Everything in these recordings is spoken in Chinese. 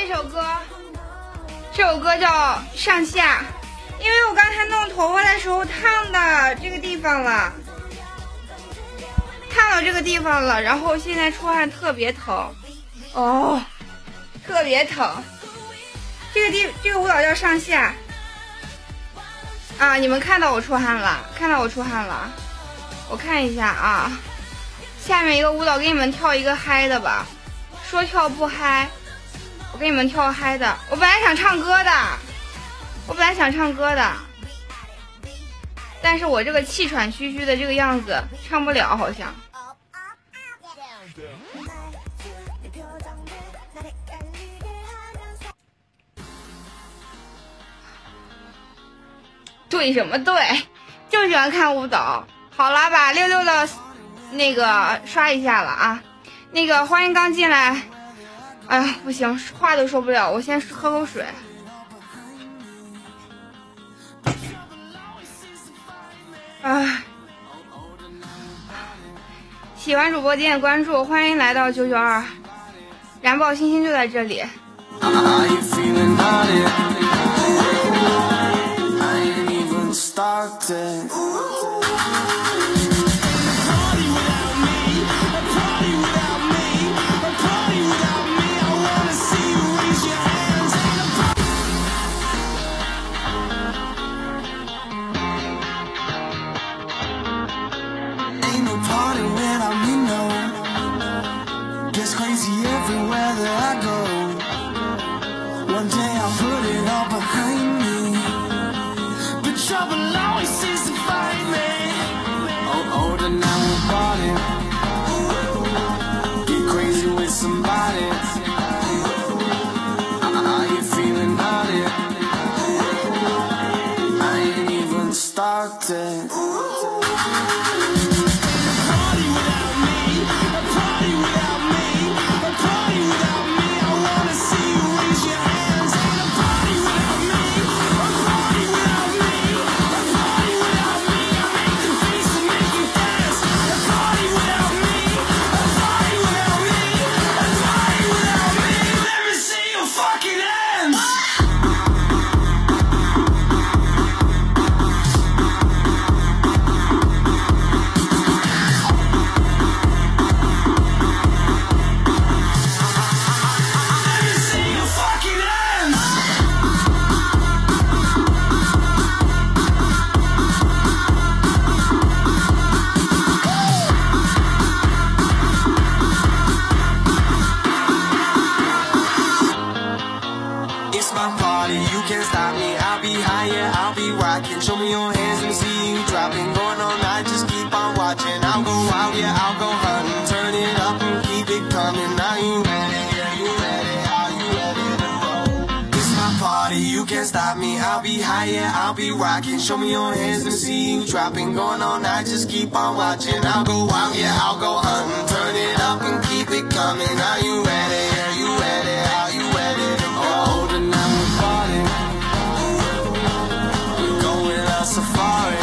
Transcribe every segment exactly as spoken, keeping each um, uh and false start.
这首歌，这首歌叫《上下》，因为我刚才弄头发的时候烫的这个地方了，烫到这个地方了，然后现在出汗特别疼，哦，特别疼。这个地这个舞蹈叫《上下》啊，你们看到我出汗了，看到我出汗了，我看一下啊。下面一个舞蹈给你们跳一个嗨的吧，说跳不嗨，我给你们跳嗨的。我本来想唱歌的，我本来想唱歌的，但是我这个气喘吁吁的这个样子唱不了，好像。对什么对？就喜欢看舞蹈。好了，把六六的那个刷一下了啊！那个欢迎刚进来，哎呀不行，话都说不了，我先喝口水。啊，喜欢主播点点关注，欢迎来到九九二，燃爆星星就在这里。 Show me your hands and see you dropping. Going all night, just keep on watching. I'll go out, yeah, I'll go hunting. Turn it up and keep it coming. Are you ready? Are you ready? Are you ready to go? Older now we're partying. We're going on safari.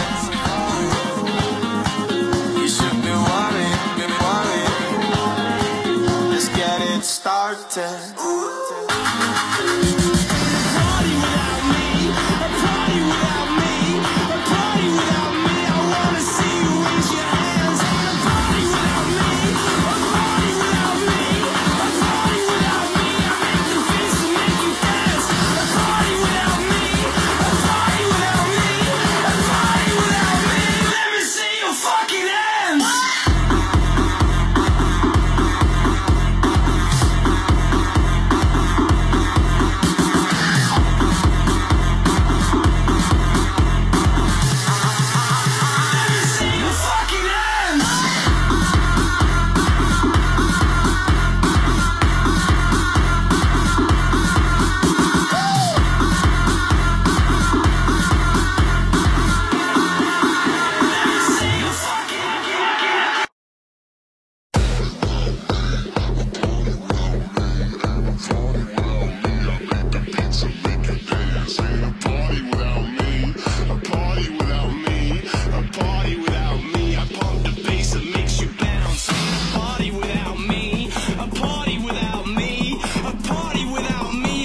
You should be worried, be worried. Let's get it started. Party without me,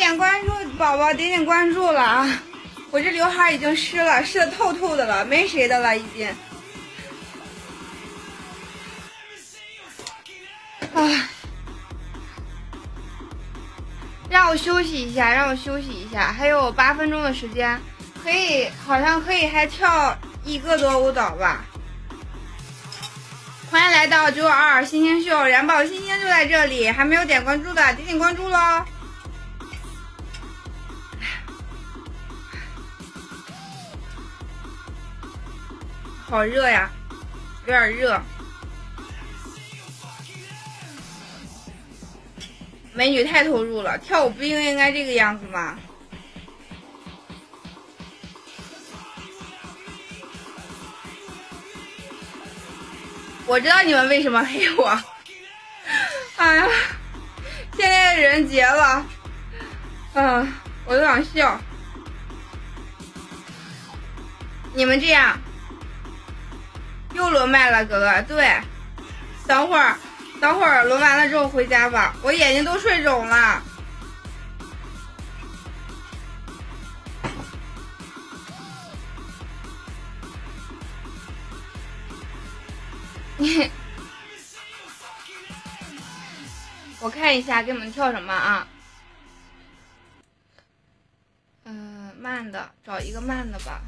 点关注，宝宝点点关注了啊！我这刘海已经湿了，湿的透透的了，没谁的了已经。啊！让我休息一下，让我休息一下，还有八分钟的时间，可以，好像可以还跳一个多舞蹈吧。欢迎来到九二星星秀，燃宝星星就在这里，还没有点关注的点点关注喽。好热呀，有点热。美女太投入了，跳舞不应应该这个样子吗？我知道你们为什么黑我。哎呀，现在的人结了，嗯，我都想笑。你们这样又轮麦了，哥哥。对，等会儿，等会儿轮完了之后回家吧，我眼睛都睡肿了。我看一下给你们跳什么啊？嗯、呃，慢的，找一个慢的吧。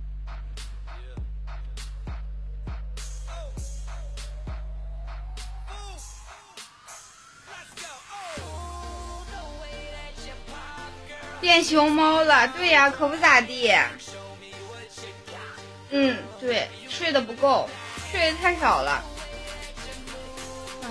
变熊猫了，对呀，可不咋地。嗯，对，睡得不够，睡得太少了。啊。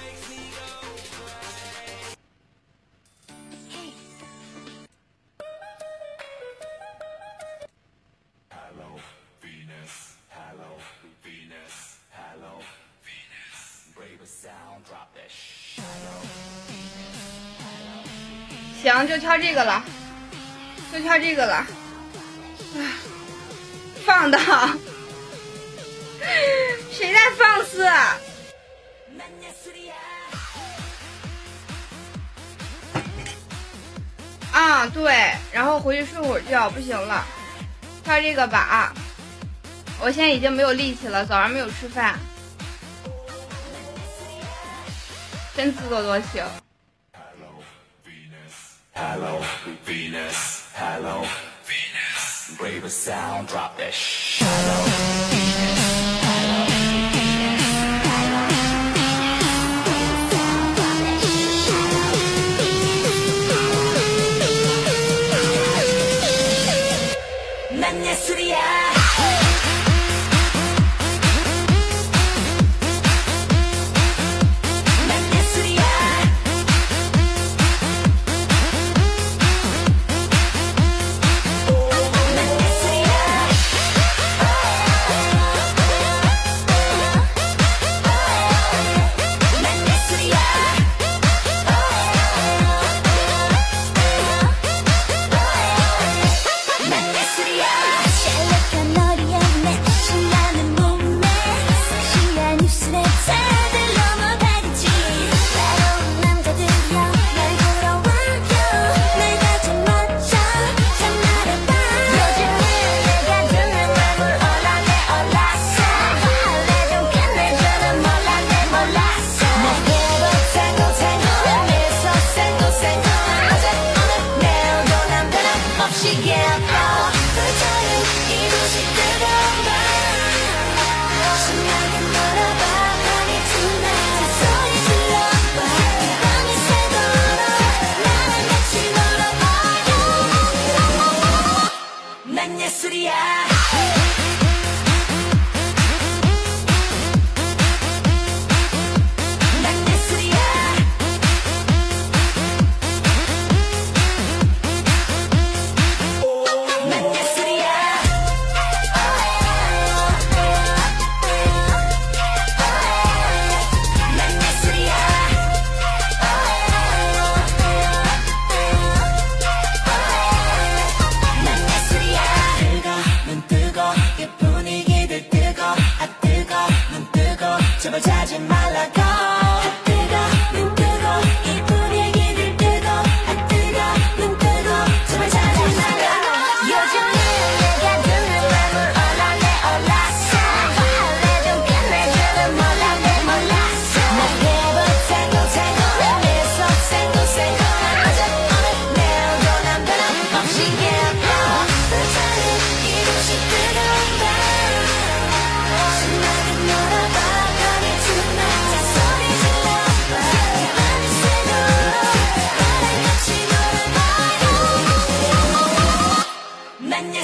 行，就挑这个了，就挑这个了。啊，放的，谁在放肆？啊，对，然后回去睡会儿觉，不行了，挑这个吧啊！我现在已经没有力气了，早上没有吃饭，真自作多情。Hello Venus, hello Venus, brave sound, drop that shit. Hello Venus, hello Venus, 난 예술이야.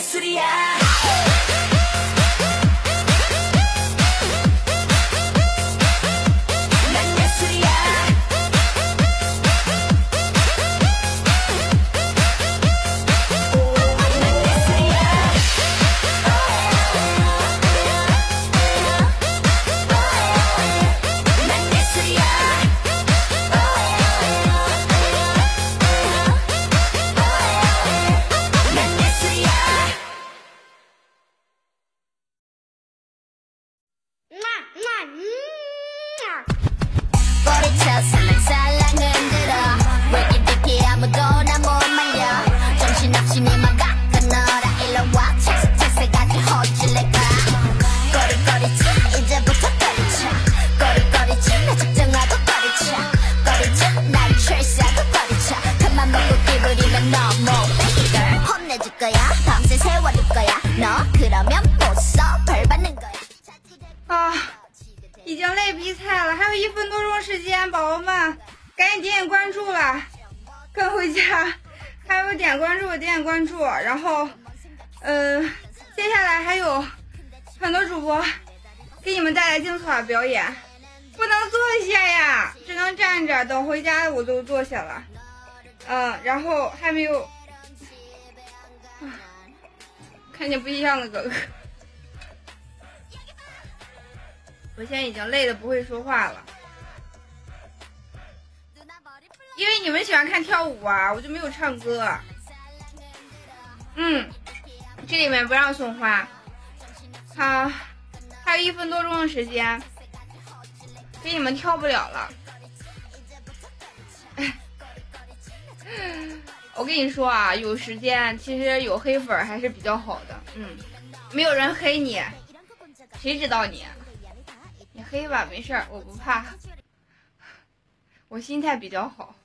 啊，已经累逼菜了，还有一分多钟时间，宝宝们赶紧点点关注了，跟回家，还有点关注点点关注，然后，呃，接下来还有很多主播给你们带来精彩的表演，不能坐下呀，只能站着，等回家我就坐下了，嗯、呃，然后还没有，啊，看见不一样的哥哥。我现在已经累得不会说话了，因为你们喜欢看跳舞啊，我就没有唱歌。嗯，这里面不让送花。好，还有一分多钟的时间，给你们跳不了了。我跟你说啊，有时间其实有黑粉还是比较好的。嗯，没有人黑你，谁知道你？你黑吧，没事儿，我不怕，我心态比较好。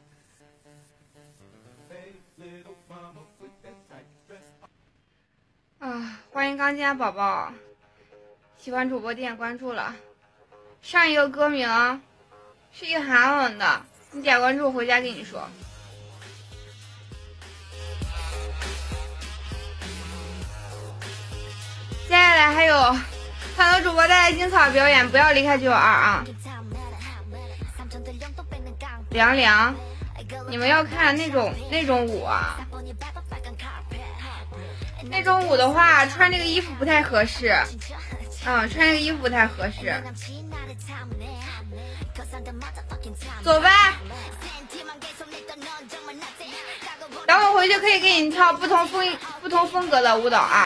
啊，欢迎刚进来宝宝，喜欢主播点关注了。上一个歌名是一个韩文的，你点关注，回家跟你说。接下来还有很多主播带来精彩表演，不要离开九九二啊！凉凉，你们要看那种那种舞啊，那种舞的话，穿这个衣服不太合适，嗯，穿这个衣服不太合适。走吧，等我回去可以给你跳不同风不同风格的舞蹈啊。